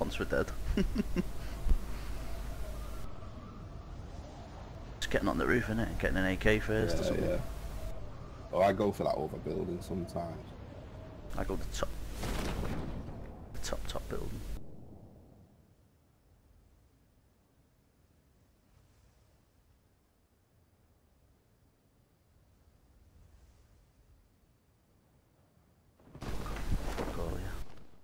once we're dead. Just getting on the roof, innit? Getting an AK first or something. Yeah. Or I go for that other building sometimes. I go the top building. Fuck all, yeah.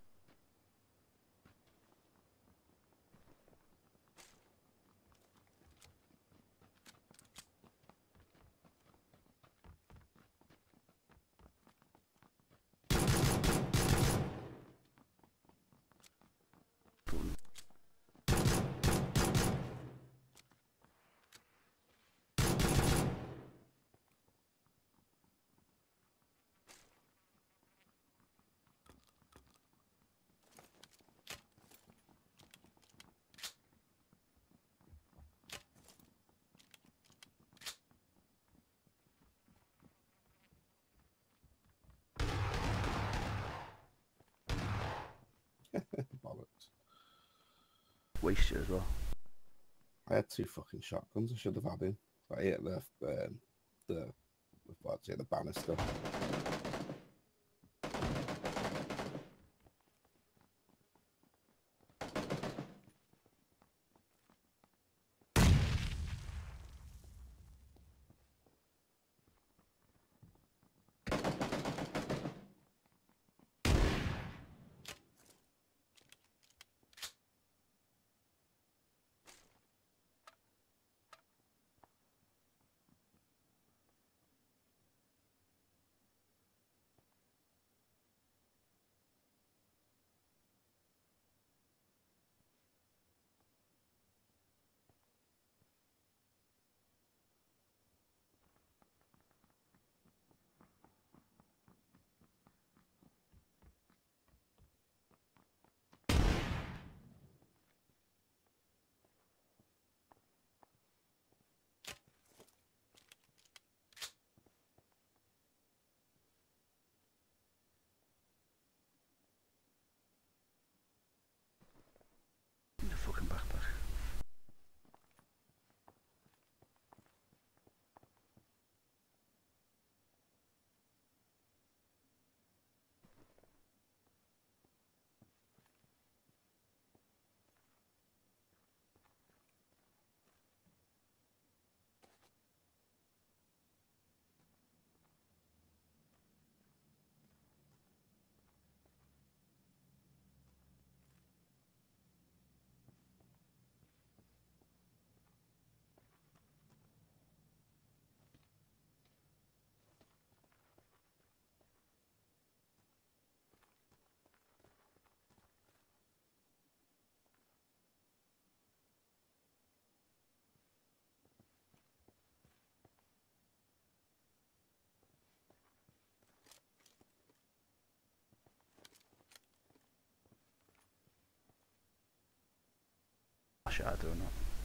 Bollocks. Waste you as well. I had 2 fucking shotguns. I should have had him. I hit the banister. The fucking backpack. I don't know.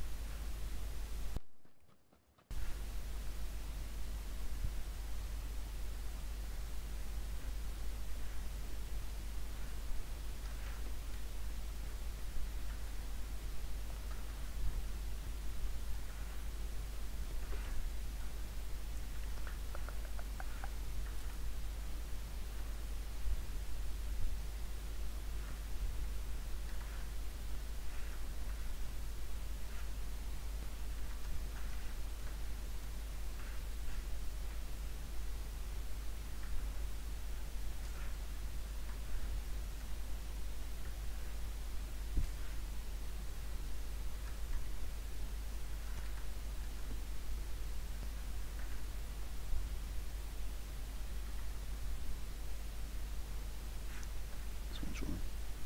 Someone's running.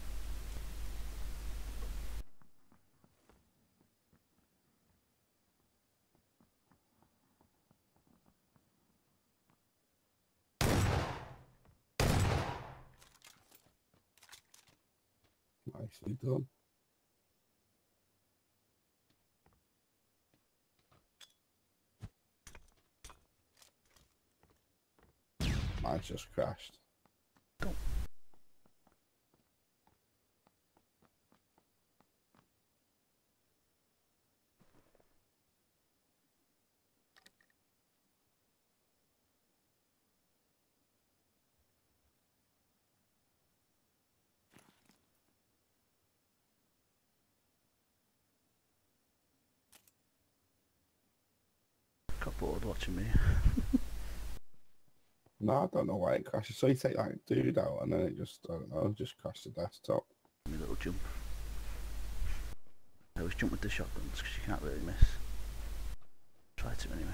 Nicely done. Mine just crashed. got bored watching me. No, I don't know why it crashes. So you take like dude out and then it just, I don't know, just crashed the desktop. My little jump. I always jump with the shotguns because you can't really miss. Try to anyway.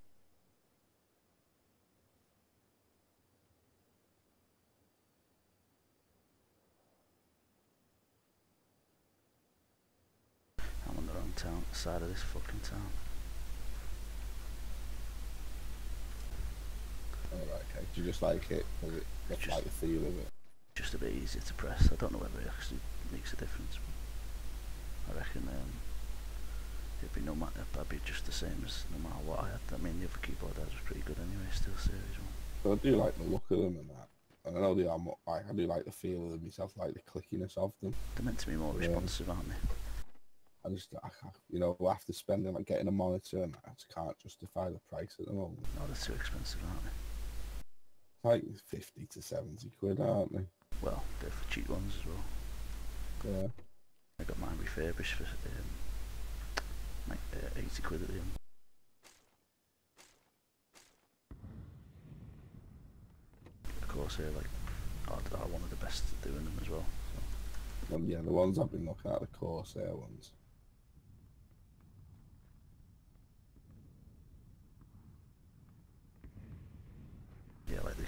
I'm on the wrong side of this fucking town. Alright, okay. Do you just like it? Does it just like the feel of it? Just a bit easier to press. I don't know whether it actually makes a difference. I reckon it'd be no matter. I'd be just the same as no matter what I had. I mean, the other keyboard I had was pretty good anyway. Still series one. So I do like the look of them and that. And I know they are more, like, I do like the feel of them myself, like the clickiness of them. They're meant to be more responsive, aren't they? I just, you know, after spending like getting a monitor and I just can't justify the price at the moment. No, they're too expensive, aren't they? Like 50 to 70 quid, aren't they? Well, they're for cheap ones as well. Yeah. I got mine refurbished for like 80 quid at the end. Of course, they're like are one of the best at doing them as well. So. And yeah, the ones I've been looking at, the Corsair ones. Yeah, like the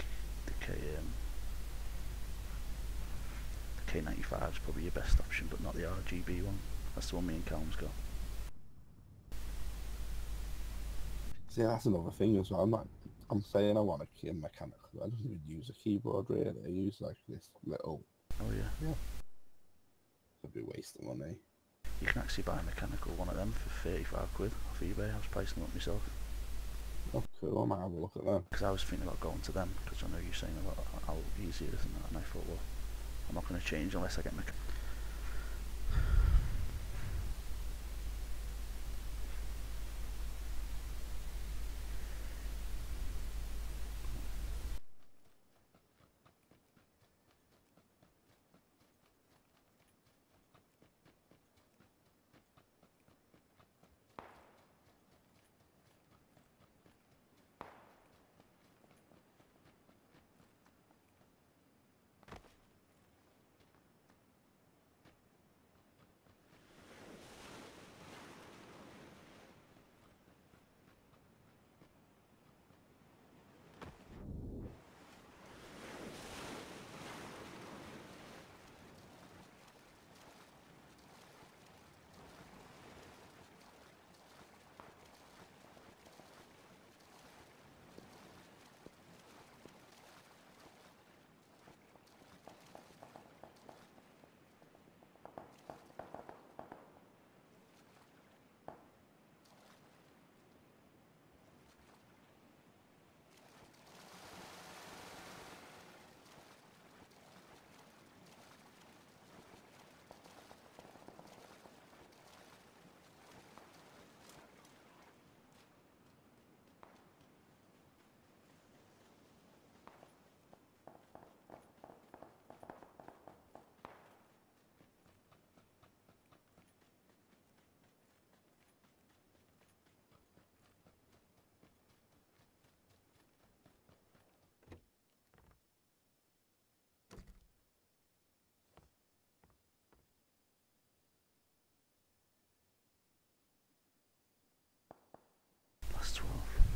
K95 is probably your best option, but not the RGB one. That's the one me and Calm's got. See, that's another thing as well. I'm saying I want a key mechanical. I don't even use a keyboard really. I use like this little. Oh yeah. Yeah. I'd be wasting money. You can actually buy a mechanical one of them for 35 quid off eBay. I was pricing them up myself. Oh, cool. I might have a look at them. Because I was thinking about going to them, because I know you're saying about how easy it is and that, and I thought, well, I'm not going to change unless I get my... That's 12.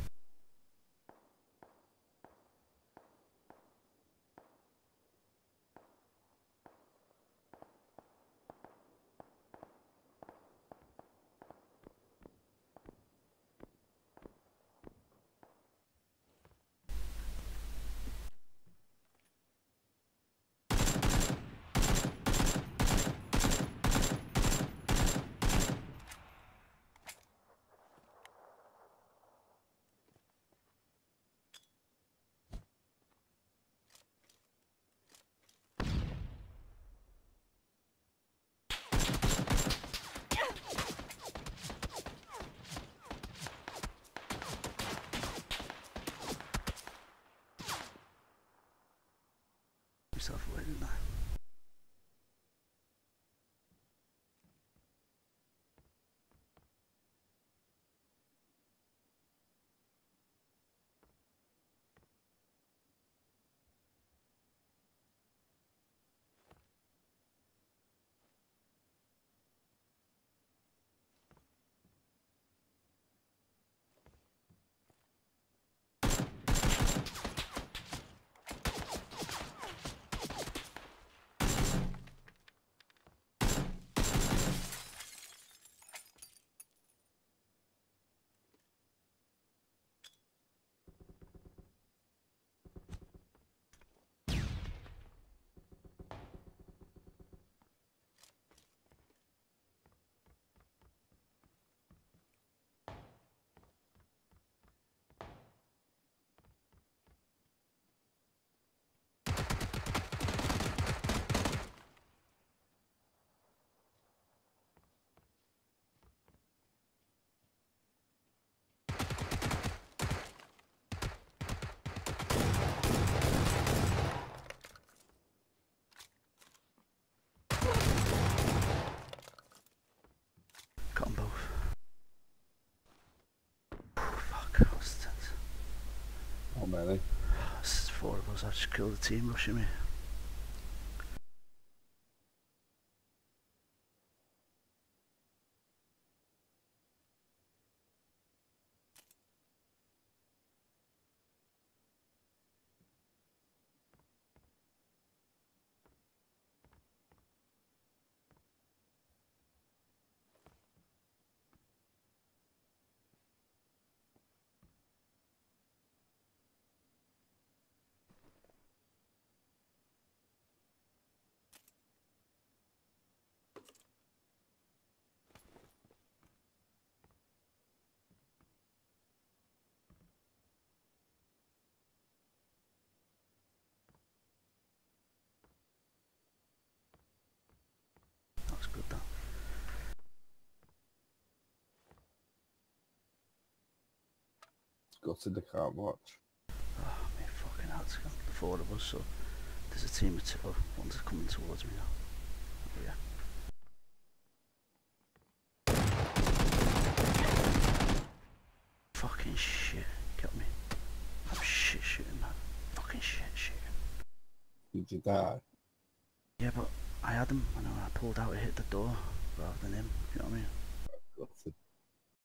Yourself away, didn't I? many. It's 4 of us. I just killed the team rushing me. That's good, that. Gutted they can't watch. Oh, my fucking head's gone. The 4 of us, so there's a team of 2. One's coming towards me now. Oh, yeah. Fucking shit. Got me. I'm shit shooting, man. Fucking shit shooting. Did you die? Yeah, but I had him, and when I pulled out, it hit the door rather than him. You know what I mean?